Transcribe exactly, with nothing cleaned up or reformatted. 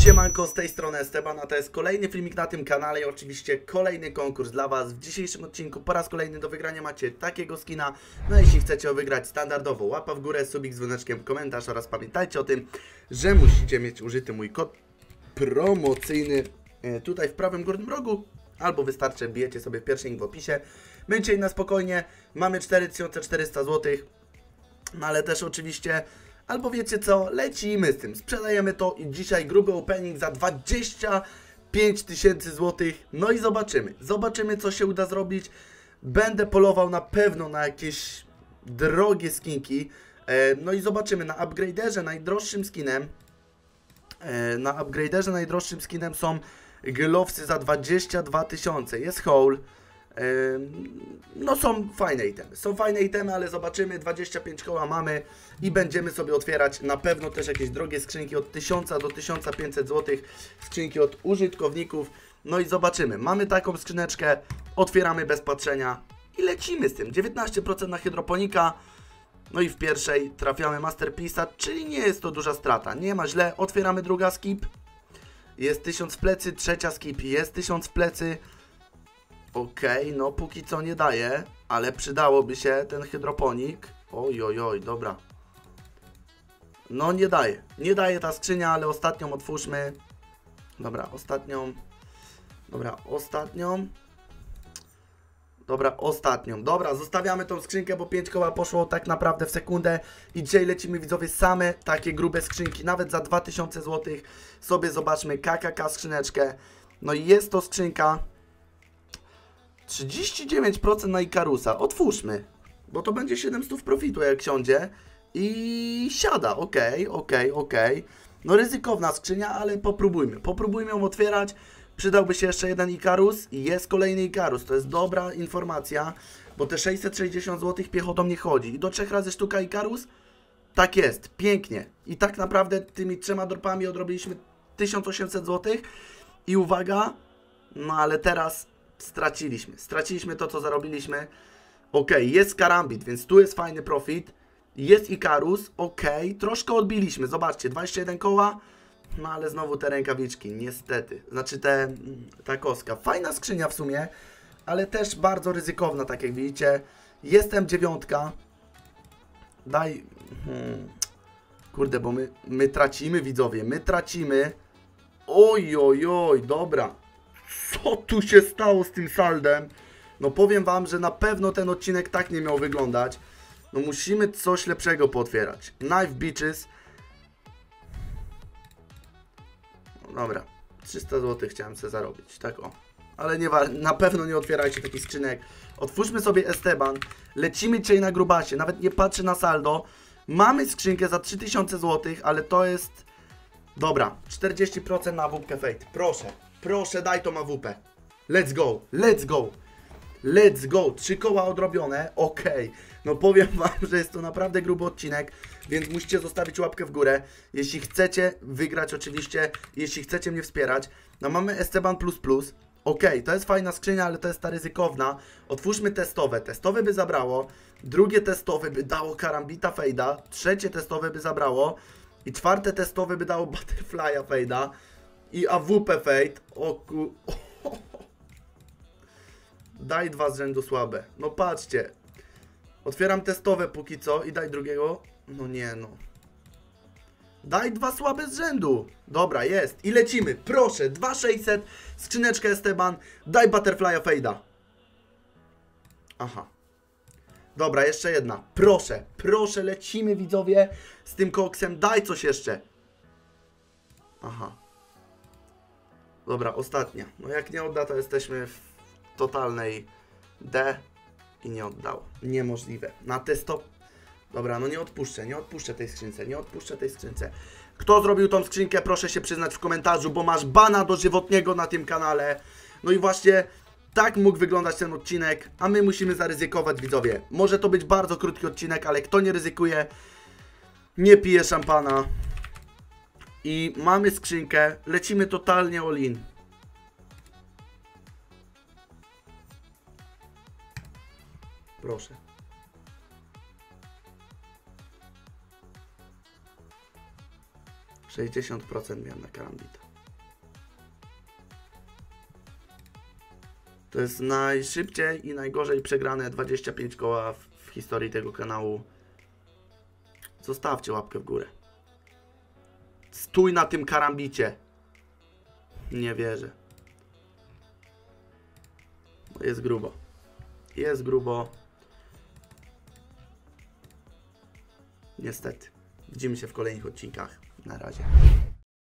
Siemanko, z tej strony Esteban, a to jest kolejny filmik na tym kanale i oczywiście kolejny konkurs dla Was. W dzisiejszym odcinku po raz kolejny do wygrania macie takiego skina. No jeśli chcecie wygrać standardowo, łapa w górę, subik z dzwoneczkiem, komentarz oraz pamiętajcie o tym, że musicie mieć użyty mój kod promocyjny tutaj w prawym górnym rogu. Albo wystarczy, bijecie sobie pierwszy link w opisie. My dzisiaj na spokojnie mamy cztery tysiące czterysta złotych, no ale też oczywiście... Albo wiecie co, lecimy z tym, sprzedajemy to i dzisiaj gruby opening za dwadzieścia pięć tysięcy złotych. No i zobaczymy, zobaczymy co się uda zrobić. Będę polował na pewno na jakieś drogie skinki. e, No i zobaczymy, na upgraderze najdroższym skinem e, Na upgraderze najdroższym skinem są glowsy za dwadzieścia dwa tysiące. Jest hole. No są fajne itemy, są fajne itemy, ale zobaczymy, dwadzieścia pięć koła mamy i będziemy sobie otwierać na pewno też jakieś drogie skrzynki od tysiąc do tysiąca pięćset złotych, skrzynki od użytkowników. No i zobaczymy, mamy taką skrzyneczkę, otwieramy bez patrzenia i lecimy z tym. dziewiętnaście procent na hydroponika, no i w pierwszej trafiamy Masterpiece'a, czyli nie jest to duża strata, nie ma źle. Otwieramy druga skip, jest tysiąc w plecy, trzecia skip, jest tysiąc w plecy. Okej, okay, no póki co nie daje, ale przydałoby się ten hydroponik. Oj, oj, oj, dobra. No nie daje, nie daje ta skrzynia, ale ostatnią otwórzmy. Dobra, ostatnią. Dobra, ostatnią. Dobra, ostatnią. Dobra, zostawiamy tą skrzynkę, bo pięć koła poszło tak naprawdę w sekundę. I dzisiaj lecimy, widzowie, same takie grube skrzynki, nawet za dwa tysiące złotych. Sobie zobaczmy K K K skrzyneczkę. No i jest to skrzynka... trzydzieści dziewięć procent na Ikarusa. Otwórzmy, bo to będzie siedemset profitu jak siądzie i siada. Okej, okej, okej. No ryzykowna skrzynia, ale popróbujmy. Popróbujmy ją otwierać. Przydałby się jeszcze jeden Ikarus i jest kolejny Ikarus. To jest dobra informacja, bo te sześćset sześćdziesiąt złotych piechotą nie chodzi. I do trzech razy sztuka Ikarus? Tak jest, pięknie. I tak naprawdę tymi trzema dropami odrobiliśmy tysiąc osiemset złotych. I uwaga, no ale teraz... Straciliśmy, straciliśmy to, co zarobiliśmy. Ok, jest karambit, więc tu jest fajny profit. Jest Ikarus, ok, troszkę odbiliśmy. Zobaczcie, dwadzieścia jeden koła. No ale znowu te rękawiczki, niestety. Znaczy te, ta kostka. Fajna skrzynia w sumie, ale też bardzo ryzykowna, tak jak widzicie. Jestem dziewiątka. Daj... Hmm. Kurde, bo my, my tracimy, widzowie, my tracimy. Oj, oj, oj, dobra. Co tu się stało z tym saldem? No powiem wam, że na pewno ten odcinek tak nie miał wyglądać. No musimy coś lepszego pootwierać. Knife Beaches. No dobra, trzysta złotych chciałem sobie zarobić, tak o. Ale nie, na pewno nie otwierajcie takich skrzynek. Otwórzmy sobie Esteban. Lecimy dzisiaj na grubasie, nawet nie patrzę na saldo. Mamy skrzynkę za trzy tysiące złotych, ale to jest... Dobra, czterdzieści procent na A W P Fate, proszę. Proszę, daj to A W P. Let's go, let's go. Let's go, trzy koła odrobione, okej. Okay. No powiem wam, że jest to naprawdę gruby odcinek, więc musicie zostawić łapkę w górę. Jeśli chcecie wygrać oczywiście, jeśli chcecie mnie wspierać. No mamy Esteban plus plus. Okej, okay, to jest fajna skrzynia, ale to jest ta ryzykowna. Otwórzmy testowe, testowe by zabrało. Drugie testowe by dało karambita fejda. Trzecie testowe by zabrało. I czwarte testowe by dało butterfly'a fejda. I A W P Fate. O ku... O. Daj dwa z rzędu słabe. No patrzcie. Otwieram testowe póki co i daj drugiego. No nie no. Daj dwa słabe z rzędu. Dobra, jest. I lecimy. Proszę, dwa tysiące sześćset. Skrzyneczkę Esteban. Daj butterfly'a fade'a. Aha. Dobra, jeszcze jedna. Proszę, proszę, lecimy, widzowie, z tym koksem. Daj coś jeszcze. Aha. Dobra, ostatnia. No jak nie odda, to jesteśmy w totalnej D i nie oddało. Niemożliwe. Na te sto... Dobra, no nie odpuszczę, nie odpuszczę tej skrzynce, nie odpuszczę tej skrzynce. Kto zrobił tą skrzynkę, proszę się przyznać w komentarzu, bo masz bana dożywotniego na tym kanale. No i właśnie tak mógł wyglądać ten odcinek, a my musimy zaryzykować, widzowie. Może to być bardzo krótki odcinek, ale kto nie ryzykuje, nie pije szampana. I mamy skrzynkę, lecimy totalnie all in. Proszę. sześćdziesiąt procent miałem na karambita. To jest najszybciej i najgorzej przegrane dwadzieścia pięć koła w, w historii tego kanału. Zostawcie łapkę w górę. Stój na tym karambicie. Nie wierzę. Jest grubo. Jest grubo. Niestety. Widzimy się w kolejnych odcinkach. Na razie.